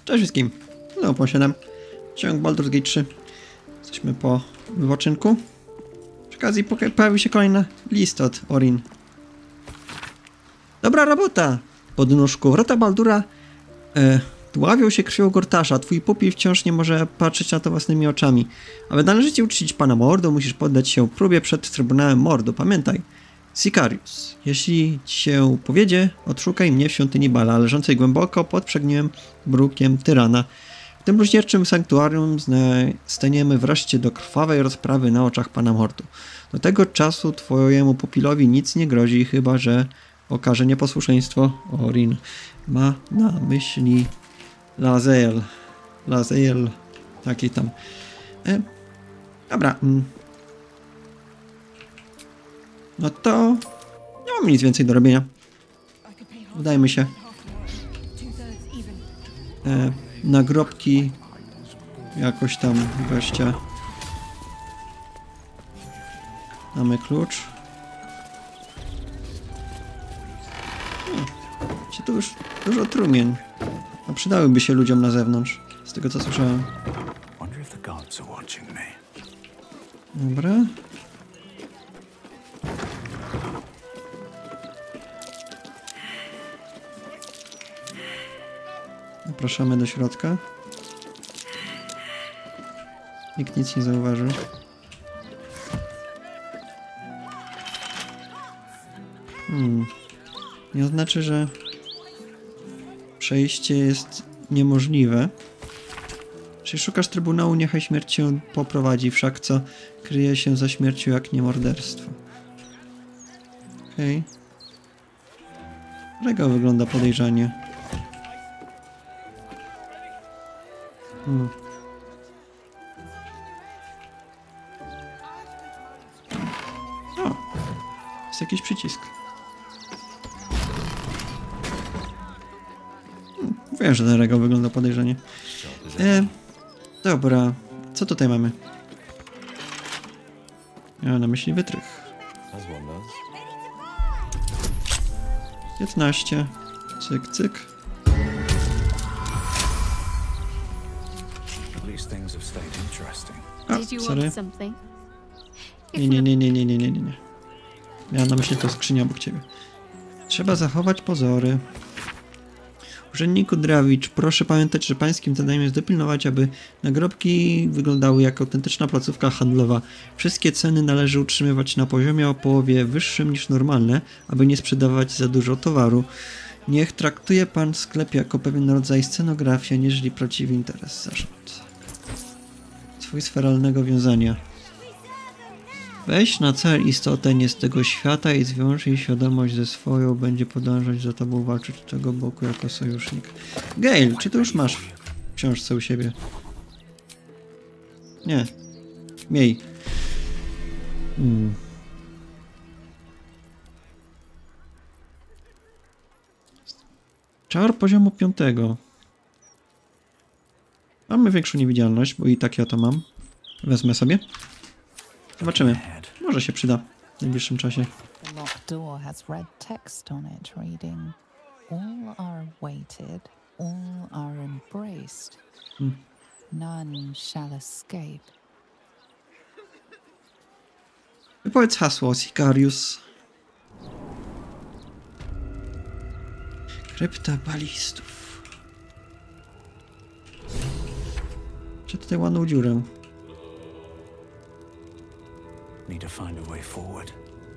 Cześć wszystkim. Znowu po 7. Ciąg Baldur's Gate 3. Jesteśmy po wypoczynku. Przy okazji pojawił się kolejny list od Orin. Dobra robota! Podnóżku. Wrota Baldura dławią się krwią Gortasza. Twój pupil wciąż nie może patrzeć na to własnymi oczami. Aby należycie uczcić pana Mordu, musisz poddać się próbie przed Trybunałem Mordu. Pamiętaj. Sicarius. Jeśli ci się powiedzie, odszukaj mnie w świątyni Bala, leżącej głęboko pod przegniłym brukiem tyrana. W tym bluźnierczym sanktuarium staniemy wreszcie do krwawej rozprawy na oczach pana Mordu. Do tego czasu twojemu pupilowi nic nie grozi, chyba że okaże nieposłuszeństwo. Orin ma na myśli Lae'zel. Lae'zel. Taki tam. Dobra. No to nie mam nic więcej do robienia. Udajmy się. Nagrobki jakoś tam gościa. Mamy klucz. Tu już dużo trumien. A przydałyby się ludziom na zewnątrz. Z tego co słyszałem. Dobra. Zapraszamy do środka. Nikt nic nie zauważy. Nie oznacza, że przejście jest niemożliwe. Jeśli szukasz Trybunału, niechaj śmierć cię poprowadzi, wszak co kryje się za śmiercią jak nie morderstwo. Okej. Regał wygląda podejrzanie. O! Jest jakiś przycisk. Wiem, że ten regał wygląda podejrzanie. Dobra. Co tutaj mamy? Ja na myśli wytrych. 15. Cyk, cyk. A, sorry. Nie. Miałem na myśli to skrzynię obok ciebie. Trzeba zachować pozory. Urzędniku Drawicz, proszę pamiętać, że pańskim zadaniem jest dopilnować, aby nagrobki wyglądały jak autentyczna placówka handlowa. Wszystkie ceny należy utrzymywać na poziomie o połowie wyższym niż normalne, aby nie sprzedawać za dużo towaru. Niech traktuje pan sklep jako pewien rodzaj scenografii, aniżeli prawdziwy interes. Zarząd. Swój sferalnego wiązania. Weź na cel istotę nie z tego świata i zwiąż jej świadomość ze swoją, będzie podążać za tobą, walczyć do tego boku jako sojusznik. Gale, czy to już masz w książce u siebie? Nie. Miej. Czar poziomu 5. Mamy większą niewidzialność, bo i tak ja to mam. Wezmę sobie. Zobaczymy. Może się przyda w najbliższym czasie. The locked door has red text on it reading: all are weighted, all are embraced. None shall escape. Wypowiedz hasło, Sicarius. Krypta balistów. Czy tutaj ładną dziurę? Need to find a way forward.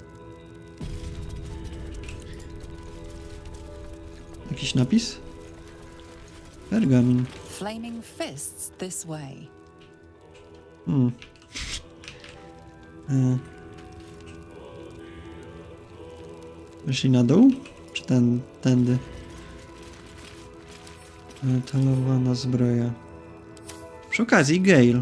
Jakiś napis? Pergamin. Flaming fists this way. Weszli na dół? Czy tędy? Metalowana zbroja. Przy okazji, Gale.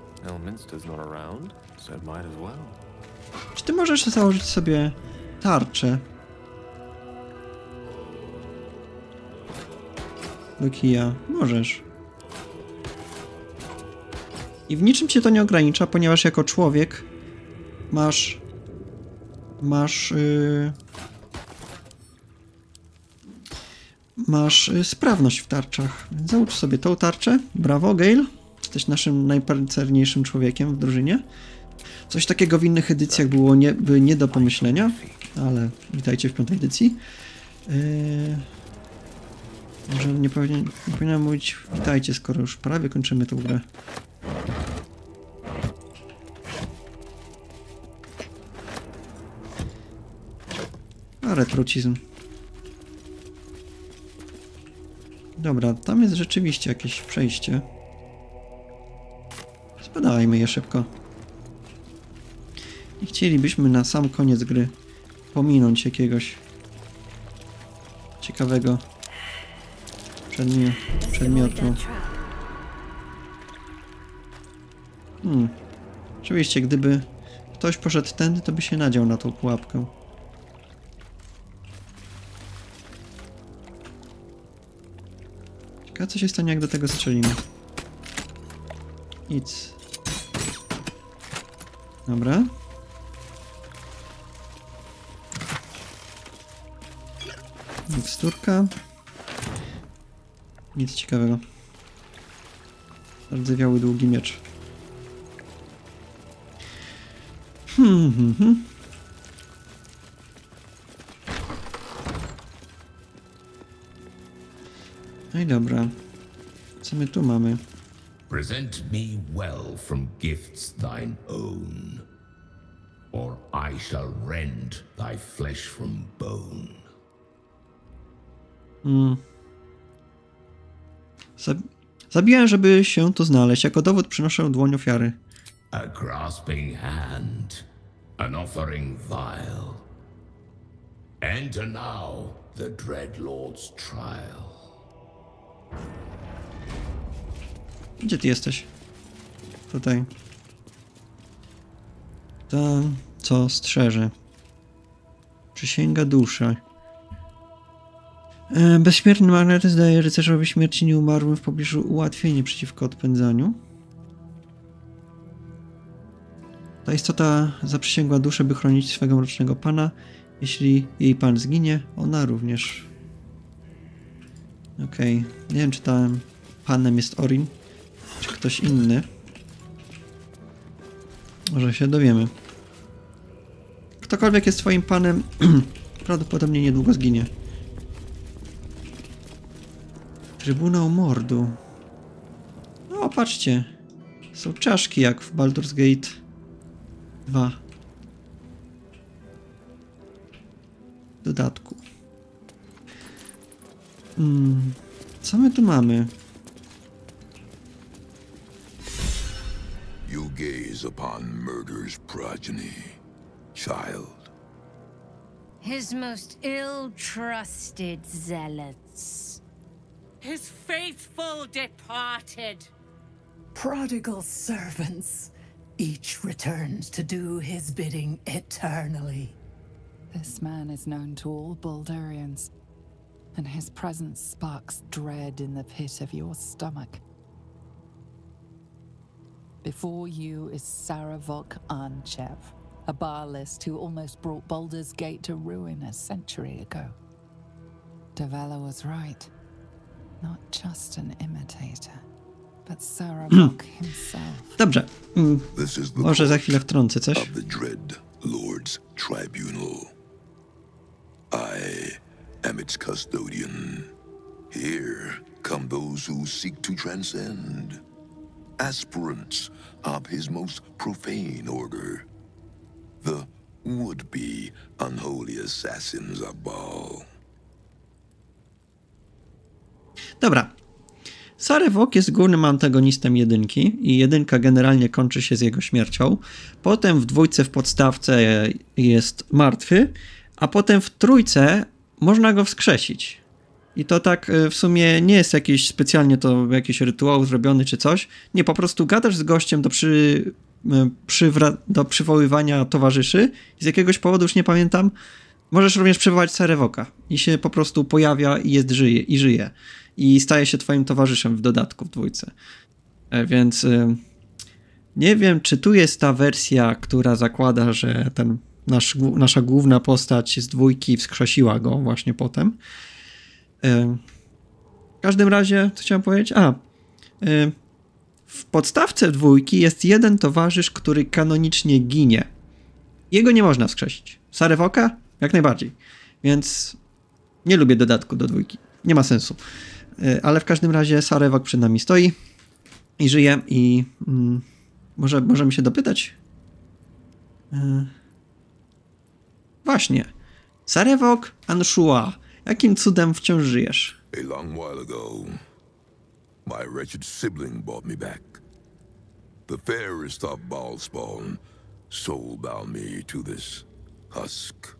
Czy ty możesz założyć sobie tarczę do kija? Możesz. I w niczym cię to nie ogranicza, ponieważ jako człowiek masz masz sprawność w tarczach. Więc załóż sobie tą tarczę. Brawo, Gale. Jesteś naszym najpancerniejszym człowiekiem w drużynie. Coś takiego w innych edycjach było nie do pomyślenia, ale witajcie w 5. edycji. Może nie powinienem mówić witajcie, skoro już prawie kończymy tę grę. A retrocizm. Dobra, tam jest rzeczywiście jakieś przejście. Zbadajmy je szybko. Nie chcielibyśmy na sam koniec gry pominąć jakiegoś ciekawego przedmiotu. Oczywiście, gdyby ktoś poszedł tędy, to by się nadział na tą pułapkę. Ciekawe, co się stanie, jak do tego strzelimy. Nic. Dobra. Miksturka. Nic ciekawego. Rdzewiały długi miecz. No i dobra. Co my tu mamy? Present me well from gifts thine own, or I shall rend thy flesh from bone. Zabiłem, żeby się tu znaleźć. Jako dowód przynoszę dłoń ofiary. A grasping hand, an offering vile. Enter now the dread lord's trial. Gdzie ty jesteś? Tutaj. Tam, co strzeże. Przysięga duszy. Bezśmiertny magnetyzm daje rycerzowi śmierci nieumarłym w pobliżu ułatwienie przeciwko odpędzaniu. Ta istota zaprzysięgła duszę, by chronić swego mrocznego pana. Jeśli jej pan zginie, ona również. Okej. Nie wiem, czy tam panem jest Orin, czy ktoś inny. Może się dowiemy. Ktokolwiek jest twoim panem, prawdopodobnie niedługo zginie. Trybunał Mordu. No, patrzcie. Są czaszki jak w Baldur's Gate 2. W dodatku. Co my tu mamy? You gaze upon murder's progeny, child. His most ill-trusted zealots. His faithful departed. Prodigal servants, each returned to do his bidding eternally. This man is known to all Baldurians, and his presence sparks dread in the pit of your stomach. Before you is Saravok Anchev, a Baalist who almost brought Baldur's Gate to ruin a century ago. Davella was right. Not just an imitator, but Saravok himself. Dobrze. This is the Może za court chwilę wtrącę coś. of the dread Lord's tribunal. I am its custodian. Here come those who seek to transcend. Aspirants of his most profane order. The would-be unholy assassins of Baal. Dobra. Sarevok jest głównym antagonistem jedynki i jedynka generalnie kończy się z jego śmiercią. Potem w dwójce w podstawce jest martwy, a potem w trójce można go wskrzesić. I to tak w sumie nie jest jakiś specjalnie to jakiś rytuał zrobiony czy coś. Nie, po prostu gadasz z gościem do przywoływania towarzyszy i z jakiegoś powodu, już nie pamiętam, możesz również przywołać Sarevoka i się po prostu pojawia i żyje. I staje się twoim towarzyszem w dodatku w dwójce. Więc nie wiem, czy tu jest ta wersja, która zakłada, że nasza główna postać z dwójki wskrzesiła go właśnie potem. W każdym razie, co chciałem powiedzieć? W podstawce dwójki jest jeden towarzysz, który kanonicznie ginie. Jego nie można wskrzesić. Sarevoka? Jak najbardziej. Więc nie lubię dodatku do dwójki. Nie ma sensu. Ale w każdym razie Sarevok przed nami stoi i żyje i możemy się dopytać. Właśnie. Sarevok Anshua. Jakim cudem wciąż żyjesz? A long while ago, my wretched sibling brought me back. The fairest of Baalspawn soul-bound me to this husk.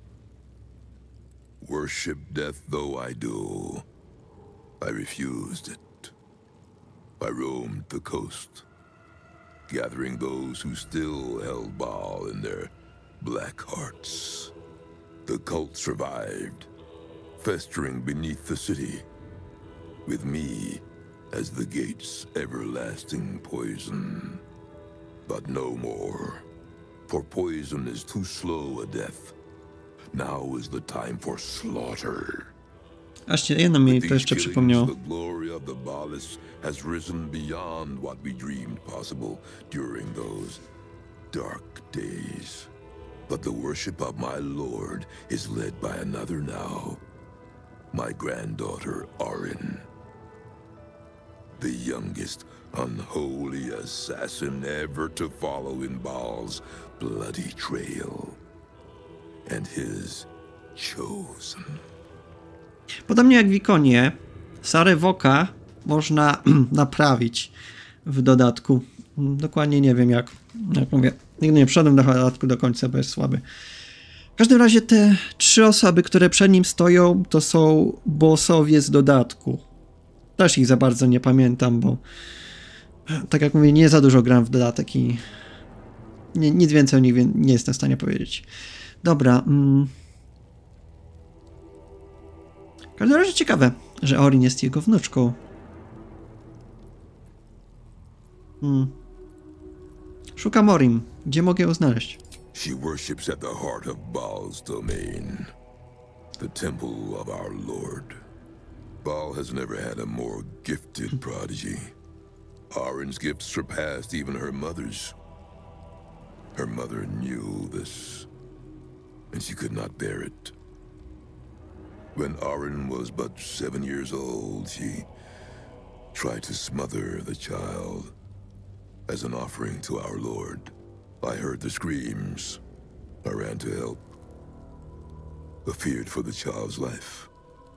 Worship death though I do, I refused it. I roamed the coast, gathering those who still held Baal in their black hearts. The cult survived, festering beneath the city, with me as the gate's everlasting poison. But no more, for poison is too slow a death. Now is the time for slaughter. Aż jedno mi to jeszcze przypomniało. The glory of the Baalists has risen beyond what we dreamed possible during those dark days. But the worship of my lord is led by another now. My granddaughter, Arin. The youngest unholy assassin ever to follow in Baal's bloody trail. And his chosen. Podobnie jak w ikonie, Sarevoka można naprawić w dodatku. Dokładnie nie wiem jak mówię. Nigdy nie wszedłem do dodatku do końca, bo jest słaby. W każdym razie te 3 osoby, które przed nim stoją, to są bossowie z dodatku. Też ich za bardzo nie pamiętam, bo tak jak mówię, nie za dużo gram w dodatek i nic więcej o nich nie jestem w stanie powiedzieć. Dobra. W każdym razie ciekawe, że Orin jest jego wnuczką. Szukam Orin. Gdzie mogę ją znaleźć? She worships at the heart of Baal's domain, the temple of our Lord. Baal has never had a more gifted prodigy. Arin's gifts surpassed even her mother's. Her mother knew this, and she could not bear it. When Arin was but 7 years old, she tried to smother the child as an offering to our Lord. I heard the screams. I ran to help, but feared for the child's life.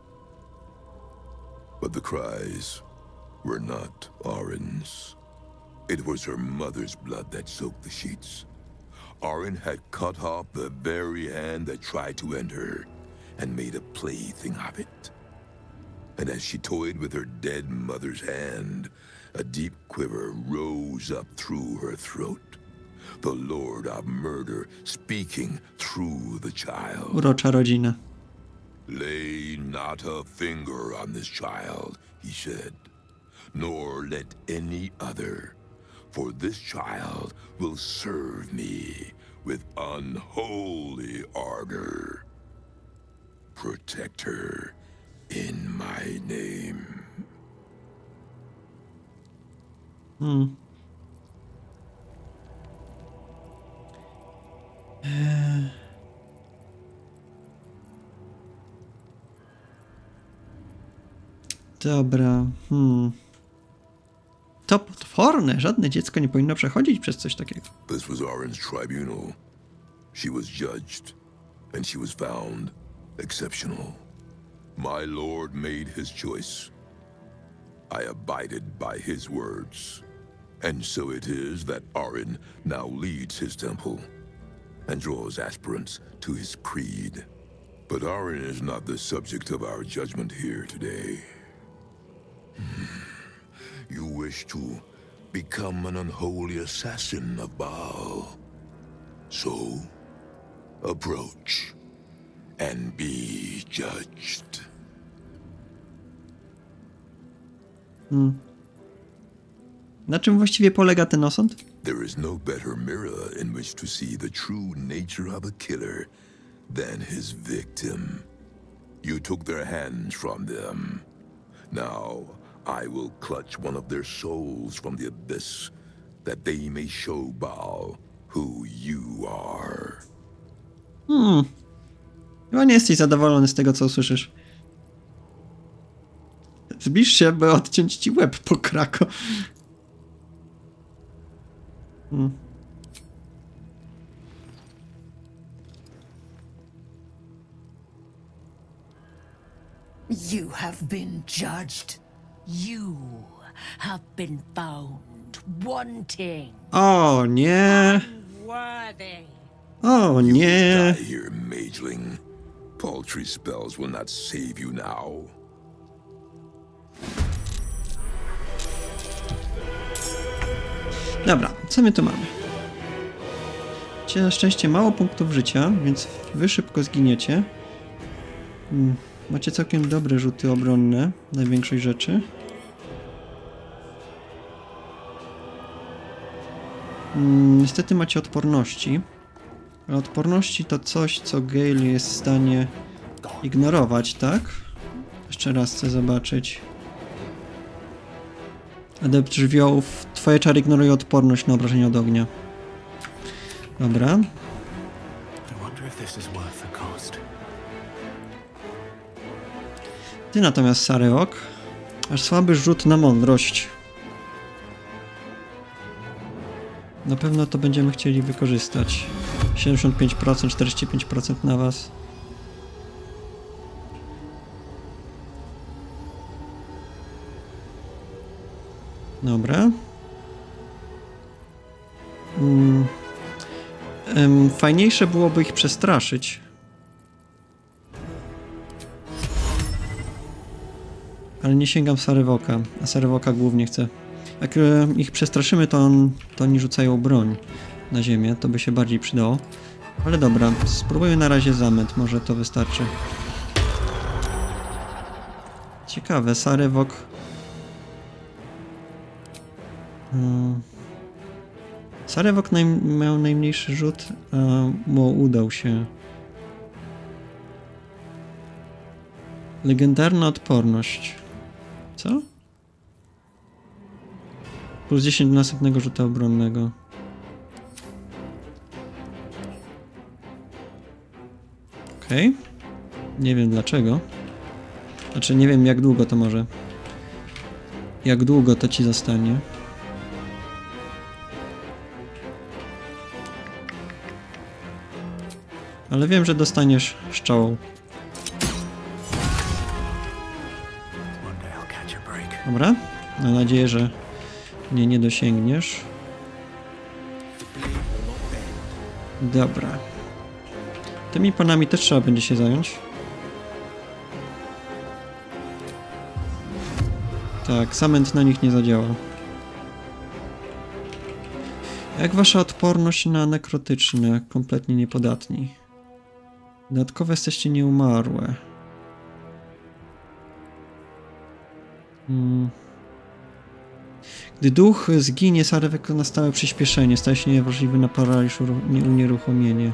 But the cries were not Arin's. It was her mother's blood that soaked the sheets. Arin had cut off the very hand that tried to end her, and made a plaything of it. And as she toyed with her dead mother's hand, a deep quiver rose up through her throat. The Lord of Murder speaking through the child. Urocza rodzina. Lay not a finger on this child, he said, nor let any other, for this child will serve me with unholy ardor. Protect her in my name. Dobra. To potworne. Żadne dziecko nie powinno przechodzić przez coś takiego. This was Arin's tribunal. She was judged, and she was found exceptional. My lord made his choice. I abided by his words. And so it is that Arin now leads his temple and draws aspirants to his creed. But Arin is not the subject of our judgment here today. You wish to become an unholy assassin of Baal. So, approach and be judged. Na czym właściwie polega ten osąd? There is no better mirror in which to see the true nature of a killer than his victim. You took their hands from them. Now, I will clutch one of their souls from the abyss, that they may show Baal who you are. Chyba nie jesteś zadowolony z tego, co usłyszysz. Zbliż się, by odciąć ci łeb po krako. You have been judged. You have been found wanting, O nie! worthy. O nie! Die here, mageling. Paltry spells will not save you now. Dobra, co my tu mamy? Macie na szczęście mało punktów życia, więc wy szybko zginiecie. Macie całkiem dobre rzuty obronne na większość rzeczy. Niestety macie odporności. A odporności to coś, co Gale jest w stanie ignorować, tak? Jeszcze raz chcę zobaczyć. Adept żywiołów. Twoje czary ignorują odporność na obrażenia od ognia. Dobra. Ty natomiast, Sarevok, masz słaby rzut na mądrość. Na pewno to będziemy chcieli wykorzystać. 75%, 45% na was. Dobra. Fajniejsze byłoby ich przestraszyć. Ale nie sięgam Sarevoka, a Sarevoka głównie chcę. Jak ich przestraszymy, to oni rzucają broń na ziemię, to by się bardziej przydało. Ale dobra, spróbujmy na razie zamęt, może to wystarczy. Ciekawe, Sarevok... Sarevok miał najmniejszy rzut, a mu udał się. Legendarna odporność. Co? Plus 10 do następnego rzutu obronnego. Okej. Nie wiem dlaczego. Znaczy nie wiem jak długo to może. Jak długo to ci zostanie. Ale wiem, że dostaniesz szczałą. Dobra. Mam nadzieję, że mnie nie dosięgniesz. Dobra. Tymi panami też trzeba będzie się zająć. Tak, zamęt na nich nie zadziała. Jak wasza odporność na nekrotyczne? Kompletnie niepodatni. Dodatkowo jesteście nieumarłe. Gdy duch zginie, Sarevok na stałe przyspieszenie. Staje się niewrażliwy na paraliż, unieruchomienie.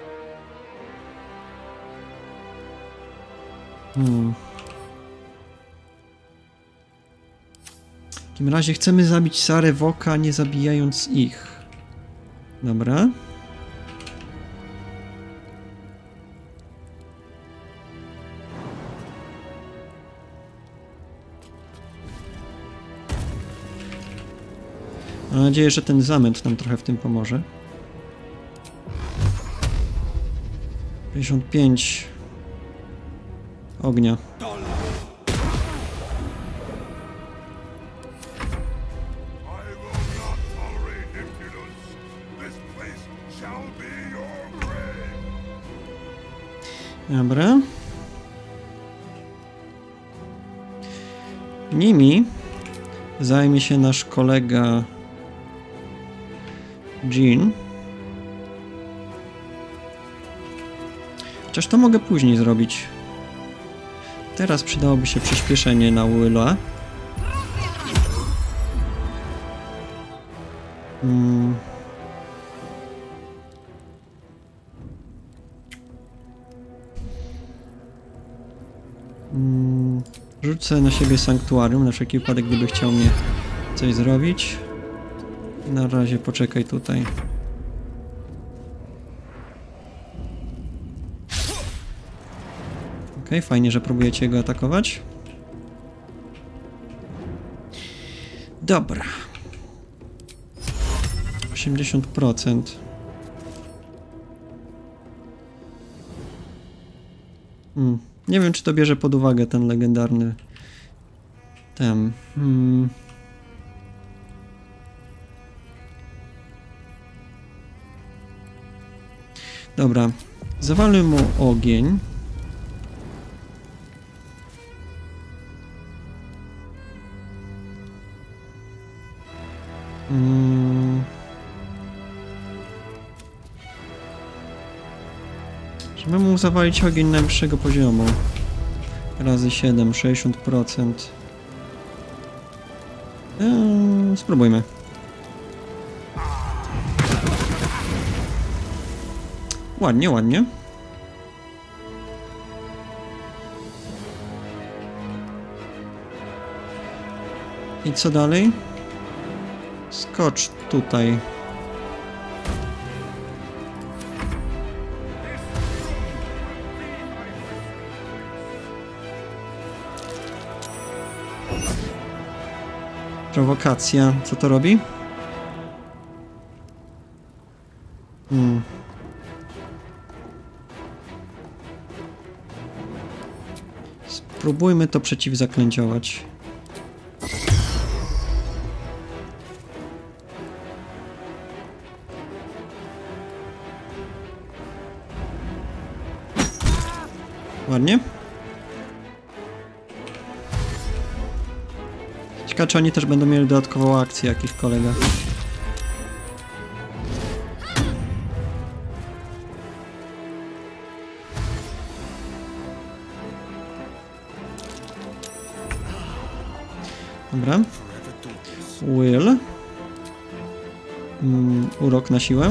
W takim razie chcemy zabić Sarevoka, nie zabijając ich. Dobra. Mam nadzieję, że ten zamęt nam trochę w tym pomoże. 55 ognia. Dobra. Nimi zajmie się nasz kolega Jean. Chociaż to mogę później zrobić. Teraz przydałoby się przyspieszenie na Willa. Rzucę na siebie sanktuarium, na wszelki wypadek, gdyby chciał mnie coś zrobić. I na razie poczekaj tutaj. Okej, fajnie, że próbujecie go atakować. Dobra. 80%. Nie wiem, czy to bierze pod uwagę ten legendarny Dobra. Zawalmy mu ogień. Żeby mu zawalić ogień najwyższego poziomu. Razy 7, 60%. Spróbujmy. Ładnie, ładnie. I co dalej? Skocz tutaj. Prowokacja. Co to robi? Spróbujmy to przeciwzaklęciować. Ładnie. Ciekawe, czy oni też będą mieli dodatkową akcję, jak ich kolega. Dobra. Will. Urok na siłę.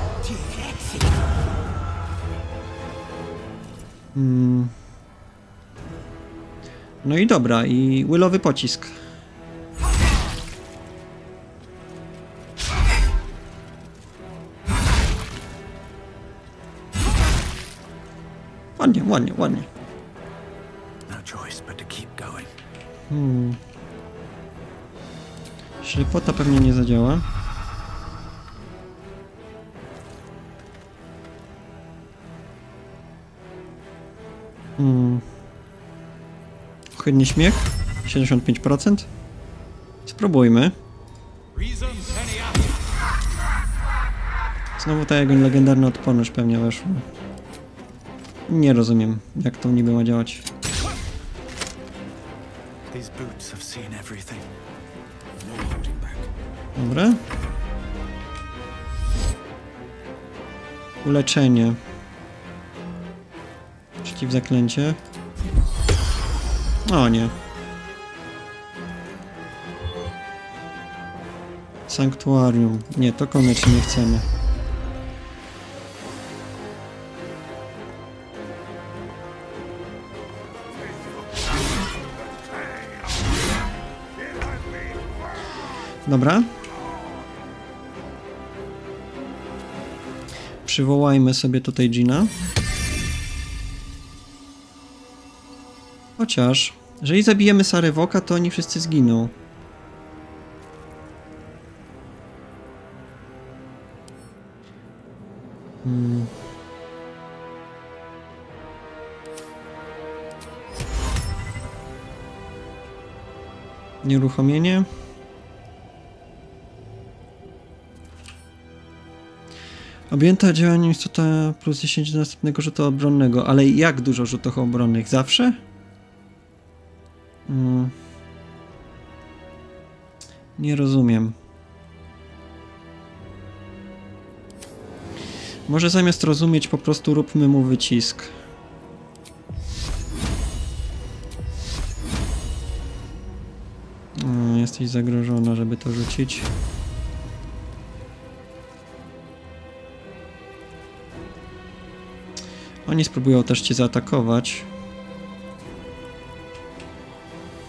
No i dobra, i Willowy pocisk. Ładnie, ładnie, ładnie. Ślepota pewnie nie zadziała. Ohydny śmiech. 75%. Spróbujmy. Znowu ta jego legendarna odporność pewnie weszła. Nie rozumiem, jak to niby ma działać. Dobra. Uleczenie. Przeciwzaklęcie. O nie. Sanktuarium. Nie, to koniecznie nie chcemy. Dobra. Przywołajmy sobie tutaj Gina. Chociaż, jeżeli zabijemy Sarę Voka, to oni wszyscy zginą. Nieruchomienie. Objęta działaniem istota plus 10 do następnego rzutu obronnego. Ale jak dużo rzutów obronnych? Zawsze? Nie rozumiem. Może zamiast rozumieć, po prostu róbmy mu wycisk. Jesteś zagrożona, żeby to rzucić. Oni spróbują też cię zaatakować.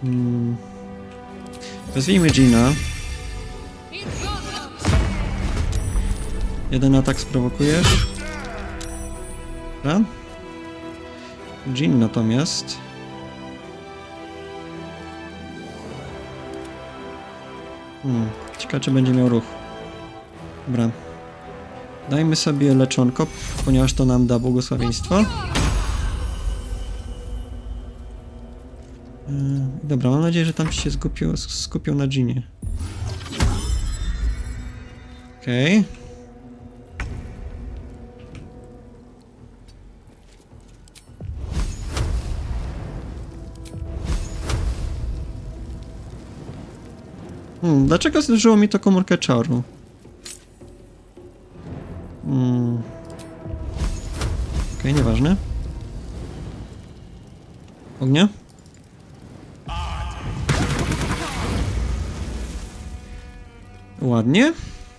Wezwijmy Gina. Jeden atak sprowokujesz. Dobra. Jean natomiast... Ciekawe, czy będzie miał ruch. Dobra. Dajmy sobie leczonko, ponieważ to nam da błogosławieństwo. Dobra, mam nadzieję, że tam się skupią na Ginie. Okej. Dlaczego zdarzyło mi to komórkę czaru? Okej, nieważne. Ognia? Ładnie.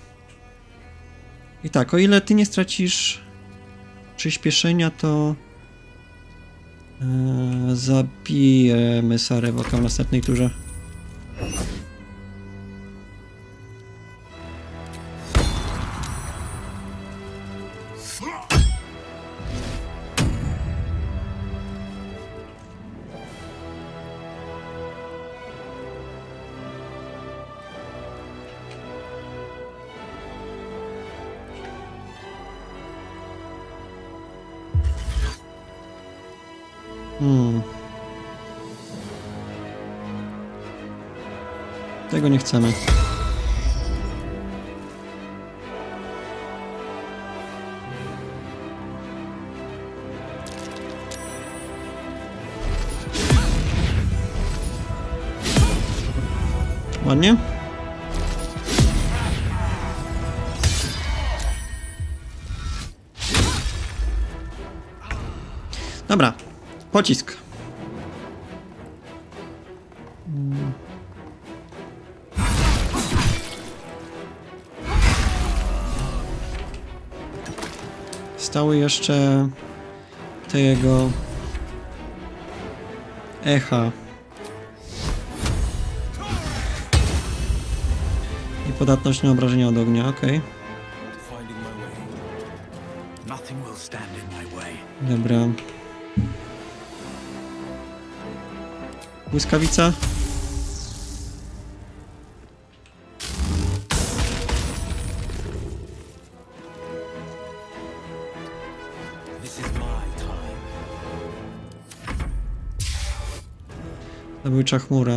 I tak, o ile ty nie stracisz przyspieszenia, to zabijemy Sarę Evoka w następnej turze. Tego nie chcemy. Ładnie. Dobra. Pocisk. Stały jeszcze te jego echa i podatność na obrażenia od ognia, okej. Dobra. Błyskawica. Zabójcza chmura.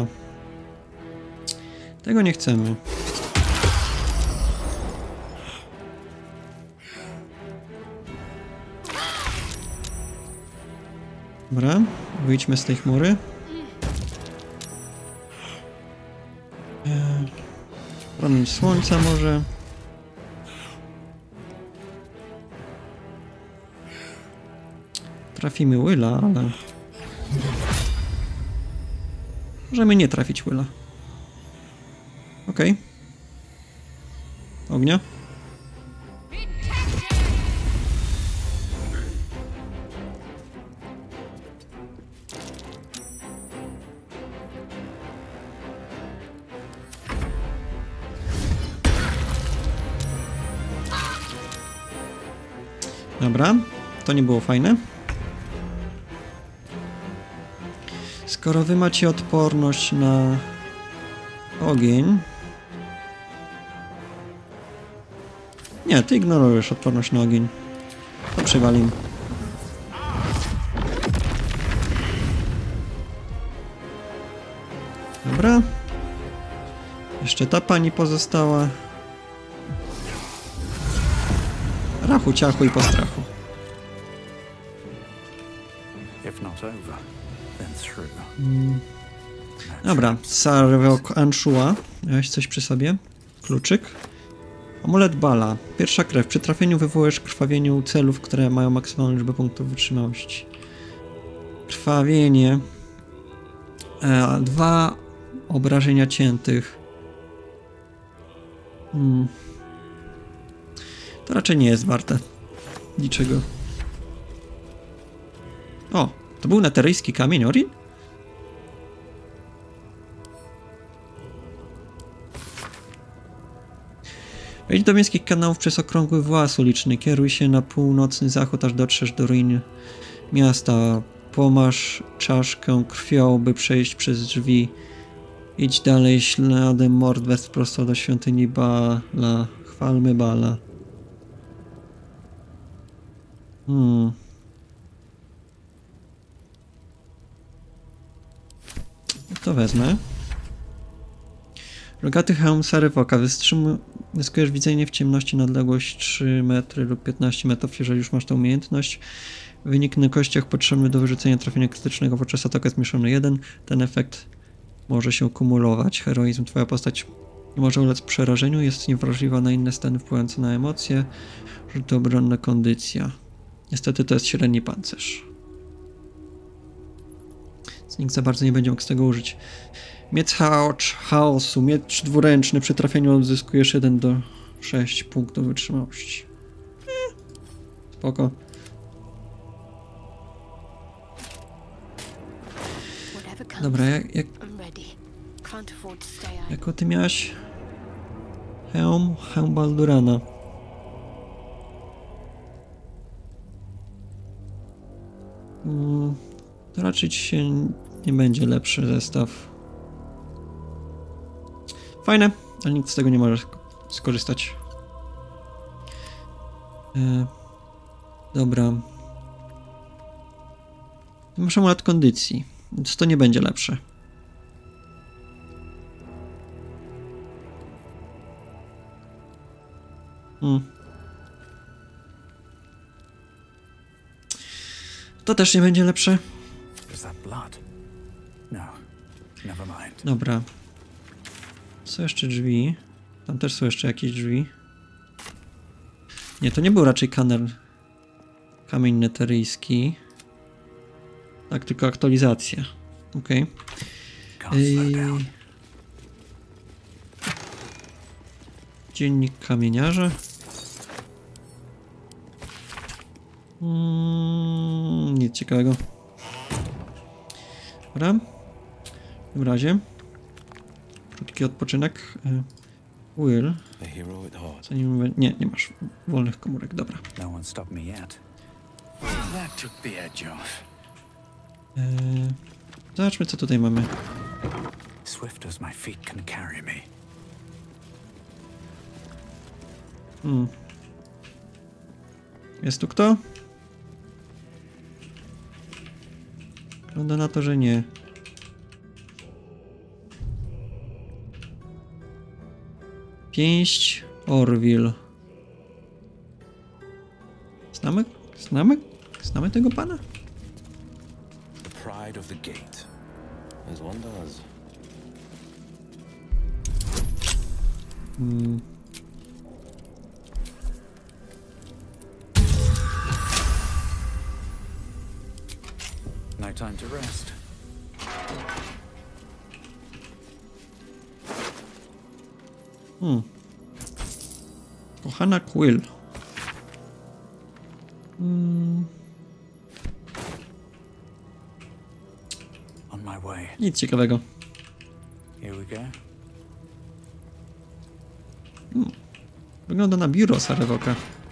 Tego nie chcemy. Dobra, wyjdźmy z tej chmury. Promień słońca może. Trafimy Willa, ale... Możemy nie trafić Willa. Okej. Ognia. Dobra, to nie było fajne. Skoro wy macie odporność na ogień... Nie, ty ignorujesz odporność na ogień. To przywalimy. Dobra. Jeszcze ta pani pozostała. Rachu, ciachu i postrachu. Dobra, Sarevok Anshua. Miałeś coś przy sobie? Kluczyk. Amulet Bala. Pierwsza krew. Przy trafieniu wywołujesz krwawieniu celów, które mają maksymalną liczbę punktów wytrzymałości. Krwawienie. 2 obrażenia ciętych. To raczej nie jest warte niczego. O, to był neteryjski kamień Orin? Wejdź do miejskich kanałów przez okrągły włas uliczny. Kieruj się na północny zachód, aż dotrzesz do ruin miasta. Pomasz czaszkę krwią, by przejść przez drzwi. Idź dalej śladem Mordwest prosto do świątyni Baala. Chwalmy Baala. To wezmę. Rogaty hełm Sarywoka. Zyskujesz widzenie w ciemności na odległość 3 metry lub 15 metrów, jeżeli już masz tę umiejętność. Wynik na kościach potrzebny do wyrzucenia trafienia krytycznego podczas ataku jest mieszany 1. Ten efekt może się kumulować. Heroizm. Twoja postać nie może ulec przerażeniu, jest niewrażliwa na inne stany wpływające na emocje. Rzuty obronne, kondycja. Niestety to jest średni pancerz. Więc nikt za bardzo nie będzie mógł z tego użyć. Miecz chaosu. Miecz dwuręczny. Przy trafieniu odzyskujesz 1 do 6 punktów wytrzymałości. Spoko. Dobra, jaką ty miałaś? Hełm Baldurana. To raczej ci się nie będzie lepszy zestaw. Fajne, ale nikt z tego nie może skorzystać. Dobra. Masz amulet kondycji, więc to nie będzie lepsze. To też nie będzie lepsze. Dobra. Są jeszcze drzwi. Tam też są jeszcze jakieś drzwi. Nie, to nie był raczej kamień neteryjski. Tak, tylko aktualizacja. Okej. Dziennik kamieniarza. Nic ciekawego. Dobra. W tym razie krótki odpoczynek. Will. Zanim... Nie masz wolnych komórek. Dobra. Zobaczmy, co tutaj mamy. Jest tu kto? Wygląda na to, że nie. Pięść Orville. Znamy tego pana? The pride of the gate, as one does. No time to rest. Kochana Quill. On my way. Nic ciekawego. Here we go. Wygląda na biuro Sarywoka.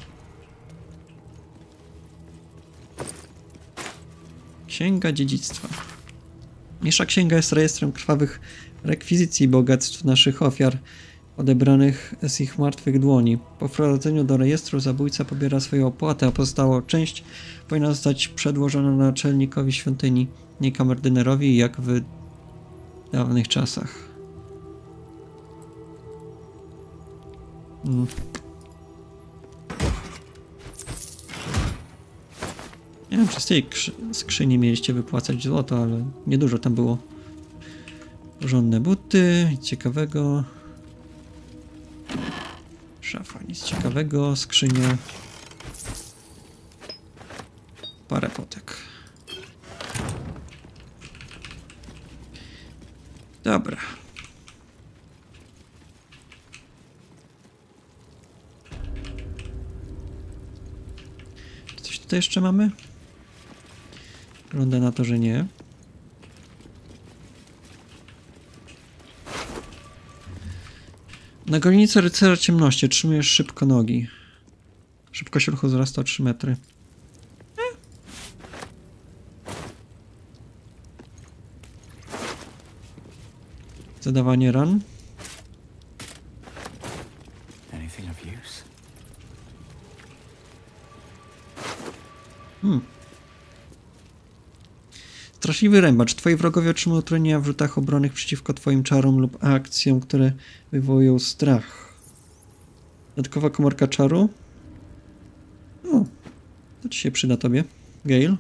Księga dziedzictwa. Niższa księga jest rejestrem krwawych rekwizycji bogactw naszych ofiar, odebranych z ich martwych dłoni. Po wprowadzeniu do rejestru zabójca pobiera swoją opłatę, a pozostałą część powinna zostać przedłożona naczelnikowi świątyni, nie kamerdynerowi, jak w dawnych czasach. Nie wiem, czy z tej skrzyni mieliście wypłacać złoto, ale niedużo tam było. Porządne buty, nic ciekawego. Szafa, nic ciekawego. Skrzynia. Parę potek. Dobra. Coś tutaj jeszcze mamy? Wygląda na to, że nie. Na golnicy rycerza ciemności otrzymujesz szybko nogi. Szybkość ruchu wzrasta o 3 metry. Zadawanie ran. Anything of use? Straszliwy rębacz. Twoi wrogowie otrzymują utrudnienia w rzutach obronnych przeciwko twoim czarom lub akcjom, które wywołują strach. Dodatkowa komórka czaru. O, to ci się przyda tobie. Gale.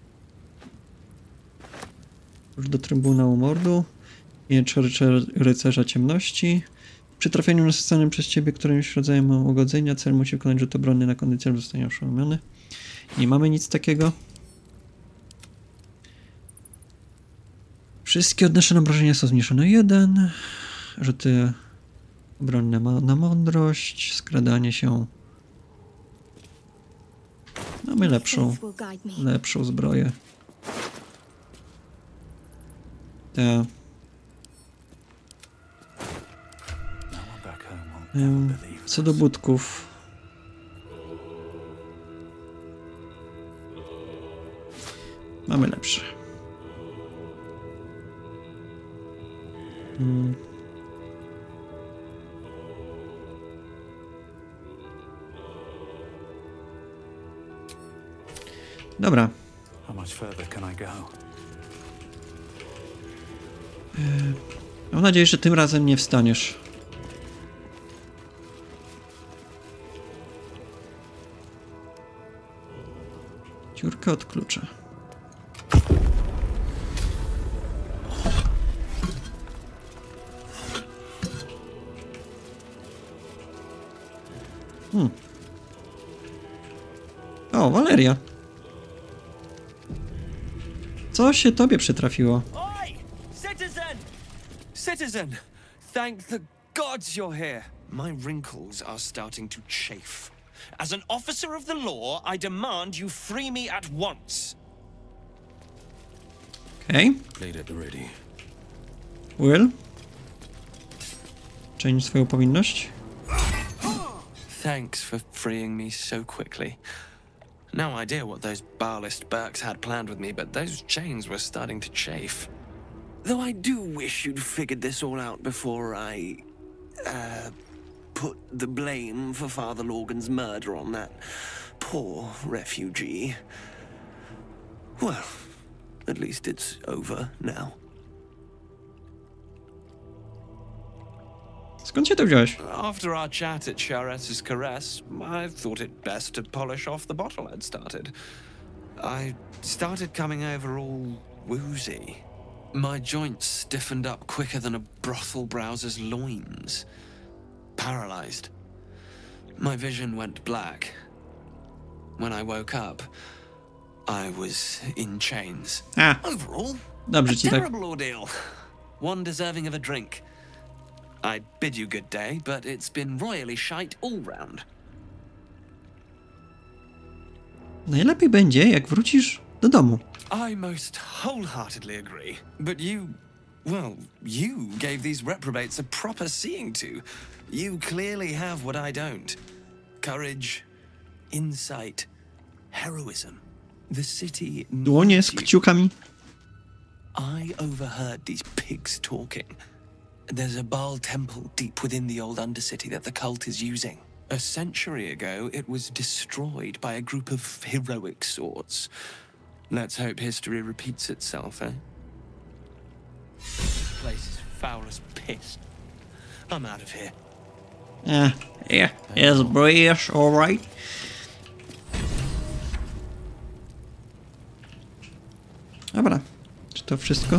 Już do Trybunału Mordu. Miecz rycerza ciemności. Przy trafieniu nasyconym przez ciebie którymś rodzajem ugodzenia cel musi wykonać rzut obronny na kondycję, zostanie oszołomiony. Nie mamy nic takiego. Wszystkie odnoszone obrażenia są zmniejszone 1. Rzuty obronne na mądrość. Skradanie się. Mamy lepszą zbroję. Ta. Co do budków. Mamy lepsze. Dobra. How much further can I go? Mam nadzieję, że tym razem nie wstaniesz. Dziurka od klucza. O, Valeria. Co się tobie przytrafiło? Oi! Citizen! Citizen! Thank the gods you're here. My wrinkles are starting to chafe. As an officer of the law, I demand you free me at once. Okej. Blade at the ready. Will? Czyń swoją powinność. Thanks for freeing me so quickly. No idea what those Barlist Burks had planned with me, but those chains were starting to chafe. Though I do wish you'd figured this all out before I, put the blame for Father Lorgan's murder on that poor refugee. Well, at least it's over now. Skąd się to wziąłeś? After our chat at Charessa's Caress, I thought it best to polish off the bottle I'd started. I started coming over all woozy. My joints stiffened up quicker than a brothel browser's loins. Paralyzed. My vision went black. When I woke up, I was in chains. Overall, Dobrze a ci tak. terrible ordeal. One deserving of a drink. I'd bid you good day, but it's been royally shite all round. Najlepiej będzie, jak wrócisz do domu. I most wholeheartedly agree. But you gave these reprobates a proper seeing to. You clearly have what I don't. Courage, insight, heroism. The city Dłonie needs z you. kciukami. I overheard these pigs talking. There's a Baal temple deep within the old Undercity that the cult is using. A century ago, it was destroyed by a group of heroic sorts. Let's hope history repeats itself, eh? This place is foul as piss. I'm out of here. Yeah, yes, British, alright. Dobra, czy to wszystko?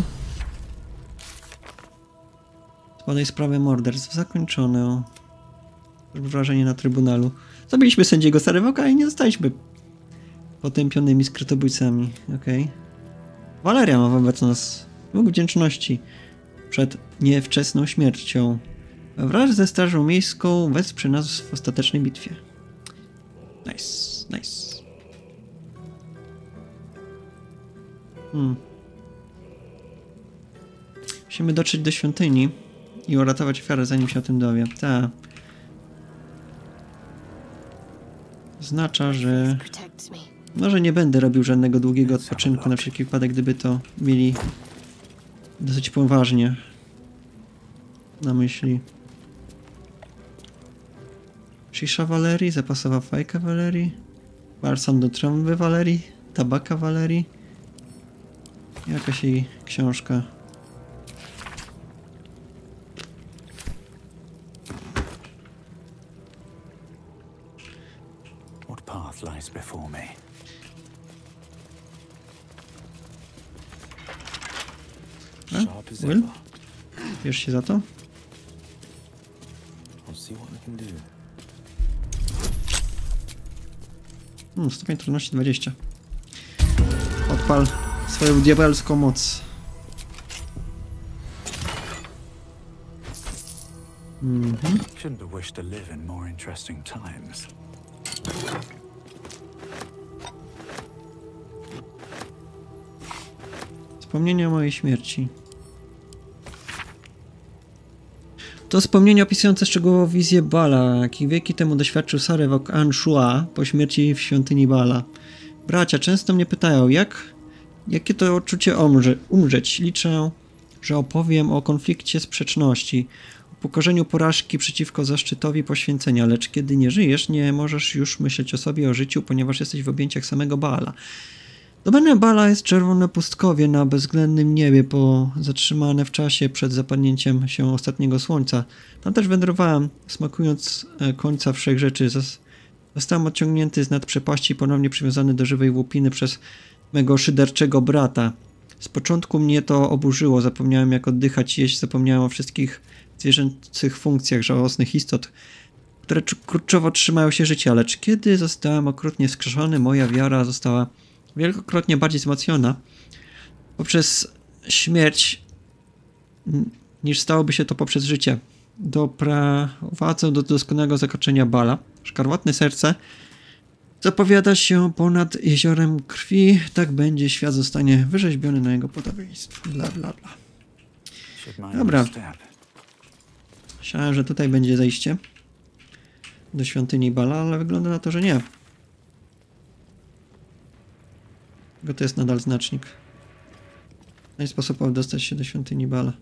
Zbadaj sprawę morderstw zakończone. Wrażenie na Trybunalu. Zabiliśmy sędziego Sarywoka i nie zostaliśmy potępionymi skrytobójcami. Okej. Valeria ma wobec nas dług wdzięczności przed niewczesną śmiercią. Wraz ze Strażą Miejską wesprze nas w ostatecznej bitwie. Nice, nice. Musimy dotrzeć do świątyni. i uratować ofiarę, zanim się o tym dowie. Tak. Oznacza, że... Może nie będę robił żadnego długiego odpoczynku na wszelki wypadek, gdyby to mieli dosyć poważnie na myśli. Shisha Valerii, zapasowa fajka Valerii, balsam do trąby Valerii, tabaka Valerii, jakaś jej książka. What path lies before me? Will? Bierz się za to? Stopień trudności 20. Odpal swoją diabelską moc. Shouldn't have wished to live in more interesting times. Wspomnienia o mojej śmierci. To wspomnienia opisujące szczegółowo wizję Bala, jakich wieki temu doświadczył Sarevok Anshua po śmierci w świątyni Bala. Bracia często mnie pytają, jakie to uczucie umrzeć. Liczę, że opowiem o konflikcie sprzeczności, o upokorzeniu porażki przeciwko zaszczytowi poświęcenia, lecz kiedy nie żyjesz, nie możesz już myśleć o sobie, o życiu, ponieważ jesteś w objęciach samego Baala. Domenem Bala jest czerwone pustkowie na bezwzględnym niebie, zatrzymane w czasie przed zapadnięciem się ostatniego słońca. Tam też wędrowałem, smakując końca wszechrzeczy. Zostałem odciągnięty z nad przepaści i ponownie przywiązany do żywej łupiny przez mego szyderczego brata. Z początku mnie to oburzyło, zapomniałem jak oddychać, jeść, zapomniałem o wszystkich zwierzęcych funkcjach żałosnych istot, które kurczowo trzymają się życia, lecz kiedy zostałem okrutnie wskrzeszony, moja wiara została wielokrotnie bardziej wzmocniona poprzez śmierć niż stałoby się to poprzez życie. Doprowadzę do doskonałego zakończenia Bala. Szkarłatne serce zapowiada się ponad jeziorem krwi. Tak będzie, świat zostanie wyrzeźbiony na jego podobieństwo. Bla bla bla. Dobra. Myślałem, że tutaj będzie zejście do świątyni Bala, ale wygląda na to, że nie. Bo to jest nadal znacznik. W ten sposób dostać się do świątyni Bala.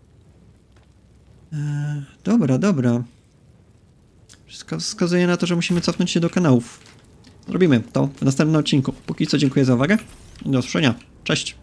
Dobra. Wszystko wskazuje na to, że musimy cofnąć się do kanałów. Zrobimy to w następnym odcinku. Póki co dziękuję za uwagę. Do usłyszenia. Cześć.